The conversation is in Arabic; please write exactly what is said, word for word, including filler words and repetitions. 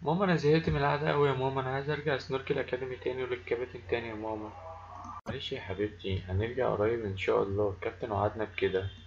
ماما انا زهقت من القعده قوي يا ماما، انا عايز ارجع سنوركل اكاديمي تاني وللكباتن تاني يا ماما. معلش يا حبيبتي، هنرجع قريب ان شاء الله، الكابتن وعدنا بكده.